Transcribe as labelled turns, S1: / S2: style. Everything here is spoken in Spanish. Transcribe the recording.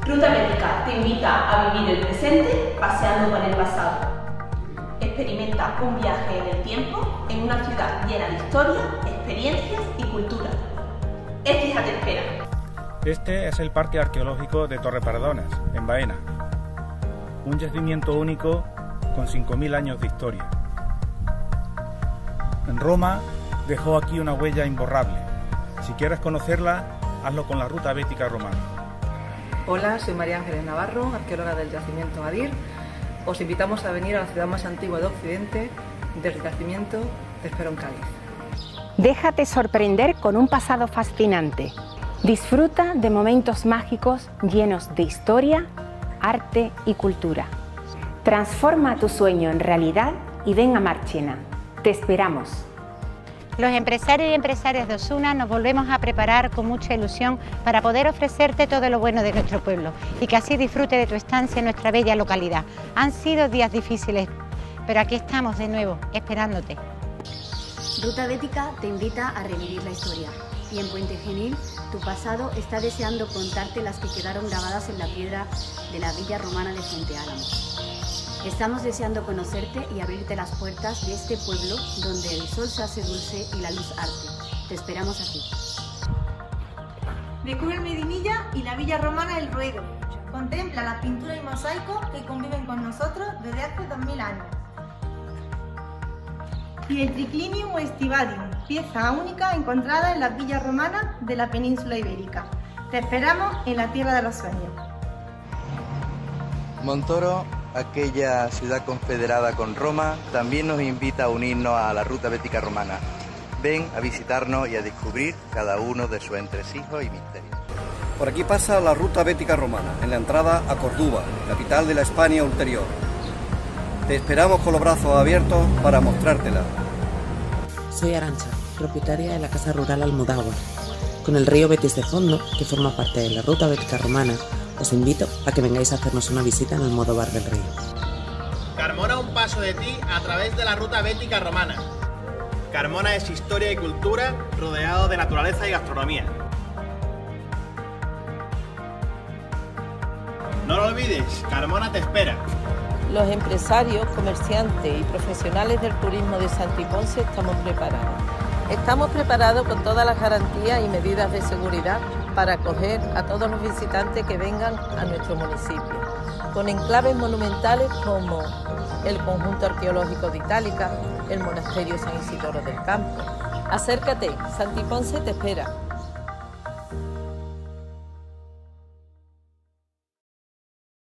S1: Ruta Bética te invita a vivir el presente paseando por el pasado. Experimenta un viaje en el tiempo en una ciudad llena de historia, experiencias y cultura. Écija te espera.
S2: Este es el Parque Arqueológico de Torreparedones, en Baena. Un yacimiento único con 5.000 años de historia. En Roma dejó aquí una huella imborrable. Si quieres conocerla, hazlo con la Ruta Bética Romana.
S3: Hola, soy María Ángeles Navarro, arqueóloga del yacimiento Adir. Os invitamos a venir a la ciudad más antigua de Occidente, del yacimiento de Esperón, Cádiz.
S4: Déjate sorprender con un pasado fascinante. Disfruta de momentos mágicos llenos de historia, arte y cultura. Transforma tu sueño en realidad y ven a Marchena. Te esperamos.
S5: Los empresarios y empresarias de Osuna nos volvemos a preparar con mucha ilusión para poder ofrecerte todo lo bueno de nuestro pueblo y que así disfrute de tu estancia en nuestra bella localidad. Han sido días difíciles, pero aquí estamos de nuevo, esperándote.
S6: Ruta Bética te invita a revivir la historia. Y en Puente Genil, tu pasado está deseando contarte las que quedaron grabadas en la piedra de la villa romana de Fuente Álamo. Estamos deseando conocerte y abrirte las puertas de este pueblo donde el sol se hace dulce y la luz arte. Te esperamos aquí.
S7: Descubre el Medinilla y la villa romana El Ruedo. Contempla las pinturas y mosaicos que conviven con nosotros desde hace 2000 años. Y el Triclinium o Estivadium, pieza única encontrada en las villas romanas de la península ibérica. Te esperamos en la tierra de los sueños.
S8: Montoro, aquella ciudad confederada con Roma, también nos invita a unirnos a la Ruta Bética Romana. Ven a visitarnos y a descubrir cada uno de sus entresijos y misterios.
S9: Por aquí pasa la Ruta Bética Romana, en la entrada a Córdoba, capital de la Hispania ulterior. Te esperamos con los brazos abiertos para mostrártela.
S10: Soy Arantxa, propietaria de la Casa Rural Almudávar. Con el río Betis de fondo, que forma parte de la Ruta Bética Romana, os invito a que vengáis a hacernos una visita en el Modóvar del Río.
S11: Carmona a un paso de ti a través de la Ruta Bética Romana. Carmona es historia y cultura rodeado de naturaleza y gastronomía. No lo olvides, Carmona te espera.
S12: Los empresarios, comerciantes y profesionales del turismo de Santiponce estamos preparados. Estamos preparados con todas las garantías y medidas de seguridad para acoger a todos los visitantes que vengan a nuestro municipio, con enclaves monumentales como el conjunto arqueológico de Itálica, el monasterio San Isidoro del Campo. Acércate, Santiponce te espera.